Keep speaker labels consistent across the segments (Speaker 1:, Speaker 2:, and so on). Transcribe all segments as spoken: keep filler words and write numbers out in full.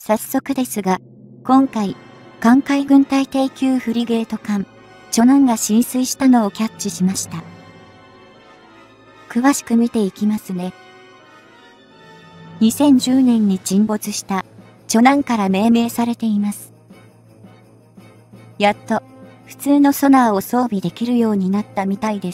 Speaker 1: 早速ですが、今回、韓海軍隊低級フリゲート艦、チョナンが浸水したのをキャッチしました。詳しく見ていきますね。にせんじゅうねんに沈没した、チョナンから命名されています。やっと、普通のソナーを装備できるようになったみたいです。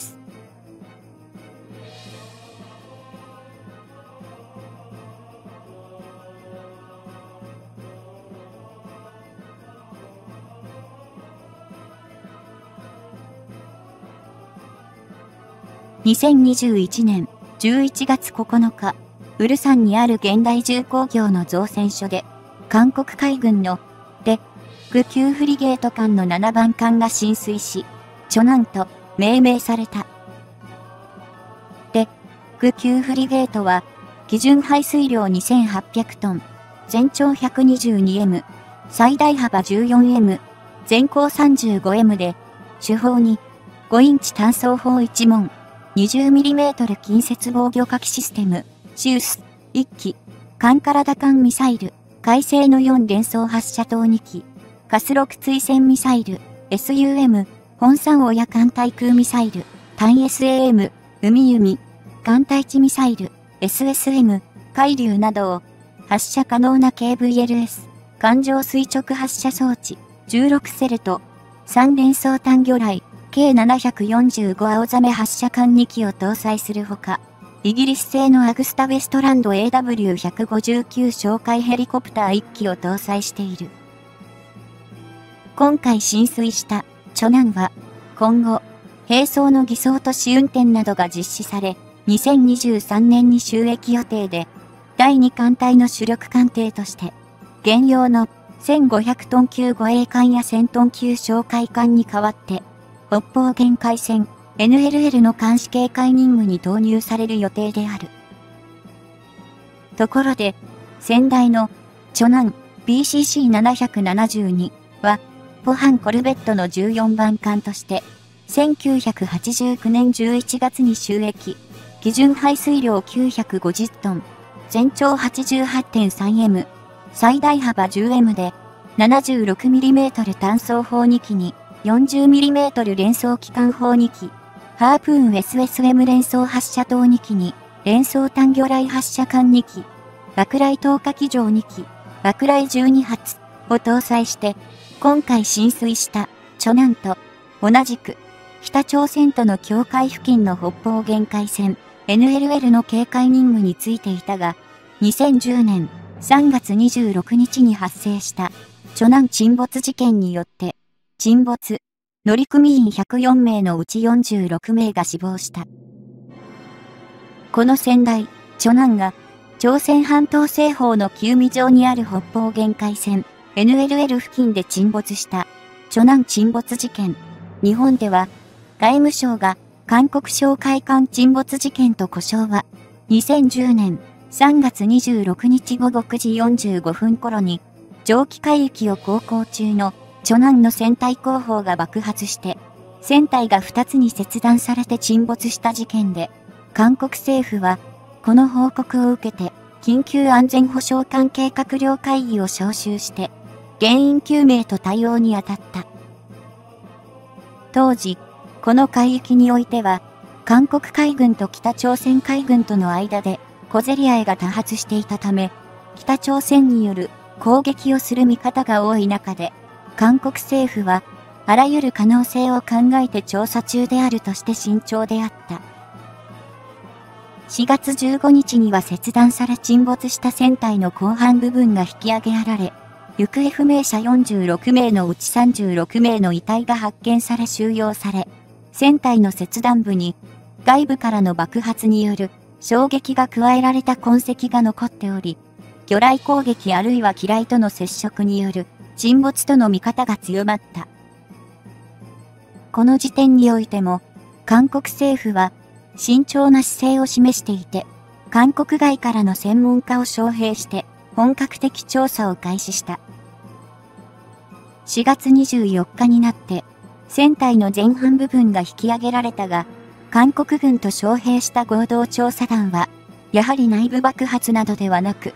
Speaker 1: にせんにじゅういちねんじゅういちがつここのか、ウルサンにある現代重工業の造船所で、韓国海軍のデグ級フリゲート艦のななばん艦が浸水し、チョナンと命名された。デグ級フリゲートは、基準排水量にせんはっぴゃくトン、全長 ひゃくにじゅうにエム、最大幅 じゅうよんエム、全高 さんじゅうごエム で、主砲にごインチ単装砲いちもん、にじゅうミリメートル 近接防御火器システム、シウス、いっき、艦から打艦ミサイル、海星のよん連装発射塔にき、カスろく追戦ミサイル、エスユーエム、本山親艦対空ミサイル、単 エスエーエム、海弓、艦対地ミサイル、エスエスエム、海流などを、発射可能な ケーブイエルエス、艦上垂直発射装置、じゅうろくセルと、さん連装単魚雷、計ななひゃくよんじゅうご青ザメ発射艦にきを搭載するほか、イギリス製のアグスタ・ウェストランド エーダブリューひゃくごじゅうきゅう 哨戒ヘリコプターいっきを搭載している。今回浸水したチョナンは、今後、並走の偽装と試運転などが実施され、にせんにじゅうさんねんに就役予定で、だいに艦隊の主力艦艇として、現用のせんごひゃくトン級護衛艦やせんトン級哨戒艦に代わって、北方限界線 エヌエルエル の監視警戒任務に投入される予定である。ところで、先代のチョナン ビーシーシーななひゃくななじゅうに は、ポハンコルベットのじゅうよんばん艦として、せんきゅうひゃくはちじゅうきゅうねんじゅういちがつに就役、基準排水量きゅうひゃくごじゅっトン、全長 はちじゅうはちてんさんエム、最大幅 じゅうエム で、ななじゅうろくミリメートル 単装砲にきに、よんじゅうミリメートル 連装機関砲にき、ハープーン エスエスエム 連装発射塔にきに、連装単魚雷発射艦にき、爆雷投下機場にき、爆雷じゅうにはつを搭載して、今回浸水したチョナンと同じく北朝鮮との境界付近の北方限界線 エヌエルエル の警戒任務についていたが、にせんじゅうねんさんがつにじゅうろくにちに発生したチョナン沈没事件によって沈没、乗組員ひゃくよんめいのうちよんじゅうろくめいが死亡した。この先代、チョナンが朝鮮半島西方の旧海上にある北方限界線 エヌエルエル 付近で沈没したチョナン沈没事件。日本では外務省が韓国哨戒艦沈没事件と呼称はにせんじゅうねんさんがつにじゅうろくにちごごくじよんじゅうごふん頃に蒸気海域を航行中のチョナンの船体後方が爆発して船体がふたつに切断されて沈没した事件で、韓国政府はこの報告を受けて緊急安全保障関係閣僚会議を招集して原因究明と対応に当たった。当時、この海域においては、韓国海軍と北朝鮮海軍との間で小競り合いが多発していたため、北朝鮮による攻撃をする見方が多い中で、韓国政府はあらゆる可能性を考えて調査中であるとして慎重であった。しがつじゅうごにちには切断され沈没した船体の後半部分が引き上げられ、行方不明者よんじゅうろくめいのうちさんじゅうろくめいの遺体が発見され収容され、船体の切断部に外部からの爆発による衝撃が加えられた痕跡が残っており、魚雷攻撃あるいは機雷との接触による沈没との見方が強まった。この時点においても、韓国政府は慎重な姿勢を示していて、韓国外からの専門家を招聘して本格的調査を開始した。しがつにじゅうよっかになって、船体の前半部分が引き上げられたが、韓国軍と招聘した合同調査団は、やはり内部爆発などではなく、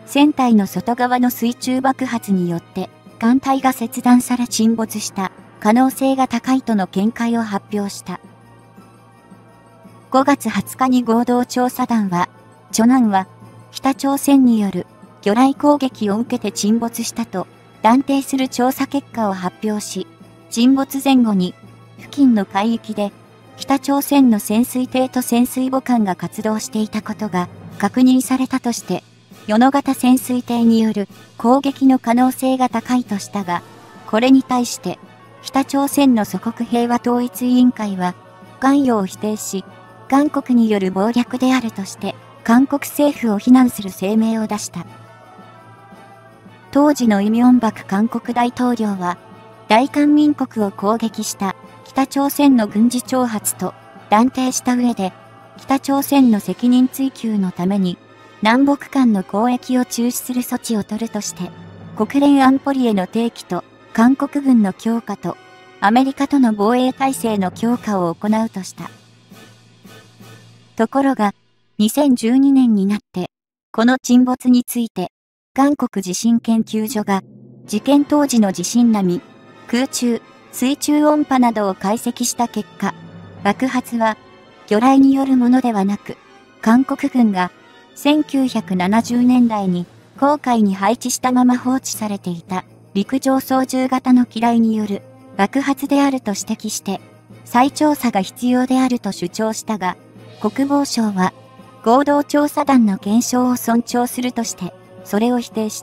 Speaker 1: 船体の外側の水中爆発によって艦体が切断され沈没した可能性が高いとの見解を発表した。ごがつはつかに合同調査団は、チョナンは北朝鮮による魚雷攻撃を受けて沈没したと断定する調査結果を発表し、沈没前後に付近の海域で北朝鮮の潜水艇と潜水母艦が活動していたことが確認されたとして、与野型潜水艇による攻撃の可能性が高いとしたが、これに対して北朝鮮の祖国平和統一委員会は関与を否定し、韓国による謀略であるとして韓国政府を非難する声明を出した。当時のイ・ミョンバク韓国大統領は、大韓民国を攻撃した北朝鮮の軍事挑発と断定した上で、北朝鮮の責任追及のために南北間の交易を中止する措置を取るとして、国連安保理への提起と韓国軍の強化とアメリカとの防衛体制の強化を行うとした。ところが、にせんじゅうにねんになって、この沈没について、韓国地震研究所が、事件当時の地震波、空中、水中音波などを解析した結果、爆発は、魚雷によるものではなく、韓国軍が、せんきゅうひゃくななじゅうねんだいに、黄海に配置したまま放置されていた、陸上操縦型の機雷による、爆発であると指摘して、再調査が必要であると主張したが、国防省は合同調査団の検証を尊重するとしてそれを否定した。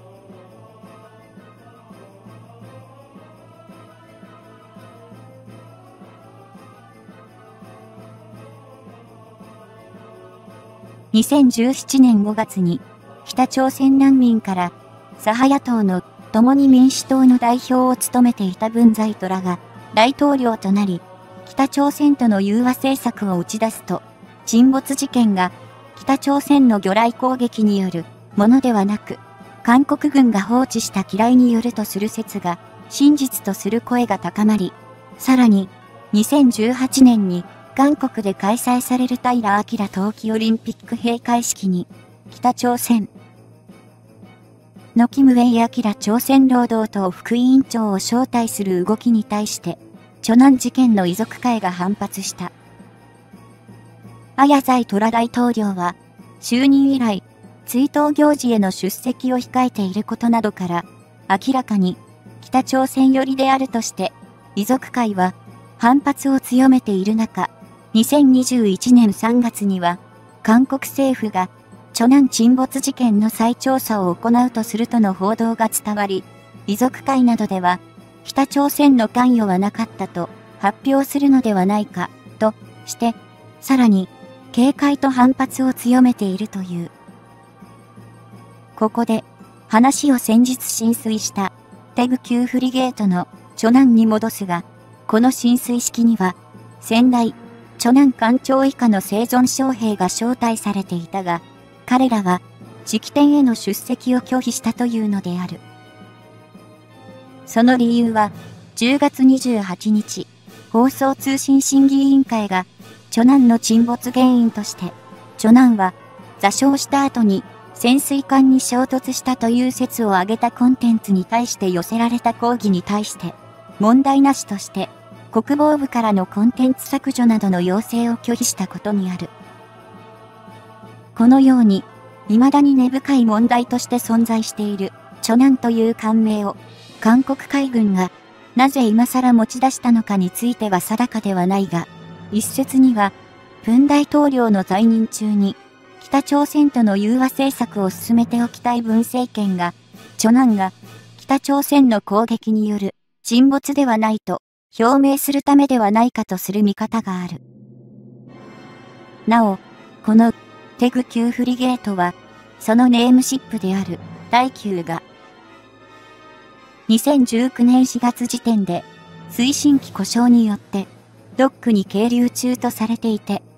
Speaker 1: にせんじゅうななねんごがつに北朝鮮難民から左派野党の共に民主党の代表を務めていた文在寅が大統領となり、北朝鮮との融和政策を打ち出すと、沈没事件が北朝鮮の魚雷攻撃によるものではなく、韓国軍が放置した機雷によるとする説が真実とする声が高まり、さらににせんじゅうはちねんに韓国で開催される平明冬季オリンピック閉会式に、北朝鮮のキム・ウェイ・アキラ朝鮮労働党副委員長を招待する動きに対して、チョナン事件の遺族会が反発した。綾在寅大統領は、就任以来、追悼行事への出席を控えていることなどから、明らかに北朝鮮寄りであるとして、遺族会は反発を強めている中、にせんにじゅういちねんさんがつには、韓国政府が、チョナン沈没事件の再調査を行うとするとの報道が伝わり、遺族会などでは、北朝鮮の関与はなかったと発表するのではないか、として、さらに、警戒と反発を強めているという。ここで、話を先日浸水した、テグ級フリゲートのチョナンに戻すが、この浸水式には、先代、チョナン艦長以下の生存将兵が招待されていたが、彼らは、式典への出席を拒否したというのである。その理由は、じゅうがつにじゅうはちにち、放送通信審議委員会が、チョナンの沈没原因として、チョナンは座礁した後に潜水艦に衝突したという説を挙げたコンテンツに対して寄せられた抗議に対して、問題なしとして、国防部からのコンテンツ削除などの要請を拒否したことにある。このように、未だに根深い問題として存在している、チョナンという艦名を、韓国海軍が、なぜ今更持ち出したのかについては定かではないが、一説には、文大統領の在任中に、北朝鮮との融和政策を進めておきたい文政権が、チョナンが、北朝鮮の攻撃による沈没ではないと表明するためではないかとする見方がある。なお、このテグ級フリゲートは、そのネームシップである第九が、にせんじゅうきゅうねんしがつ時点で、推進機故障によって、ドックに係留中とされていて、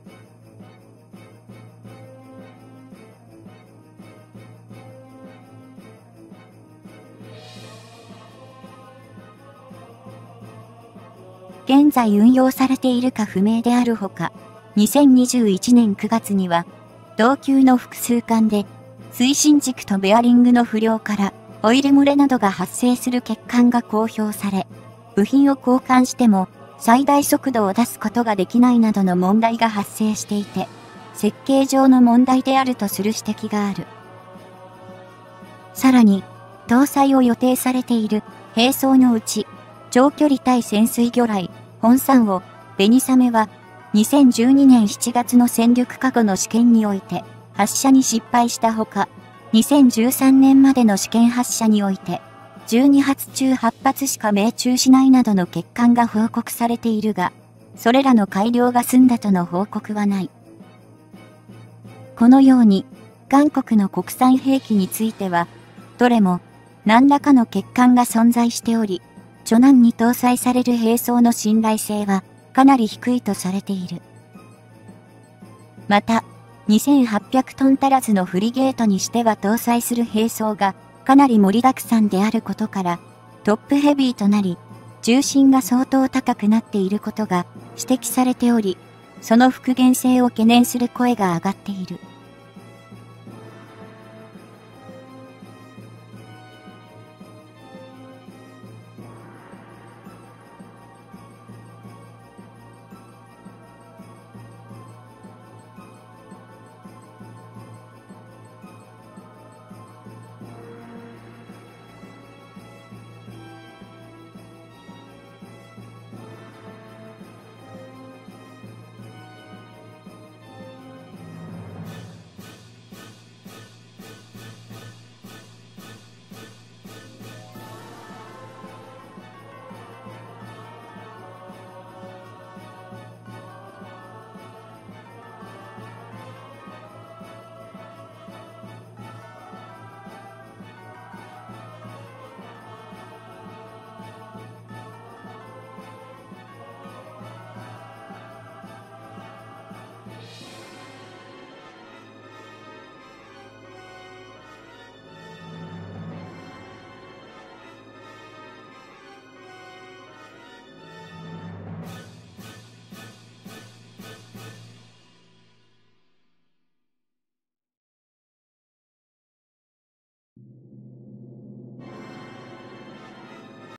Speaker 1: 現在運用されているか不明であるほか、にせんにじゅういちねんくがつには、同級の複数艦で、 推進軸とベアリングの不良からオイル漏れなどが発生する欠陥が公表され、部品を交換しても最大速度を出すことができないなどの問題が発生していて、設計上の問題であるとする指摘がある。さらに、搭載を予定されている兵装のうち、長距離対潜水魚雷、本山を、ベニサメは、にせんじゅうにねんしちがつの戦力化後の試験において、発射に失敗したほか、にせんじゅうさんねんまでの試験発射において、じゅうにはつ中はちはつしか命中しないなどの欠陥が報告されているが、それらの改良が済んだとの報告はない。このように、韓国の国産兵器については、どれも何らかの欠陥が存在しており、著難に搭載される兵装の信頼性はかなり低いとされている。また、にせんはっぴゃくトン足らずのフリゲートにしては搭載する兵装がかなり盛りだくさんであることから、トップヘビーとなり、重心が相当高くなっていることが指摘されており、その復元性を懸念する声が上がっている。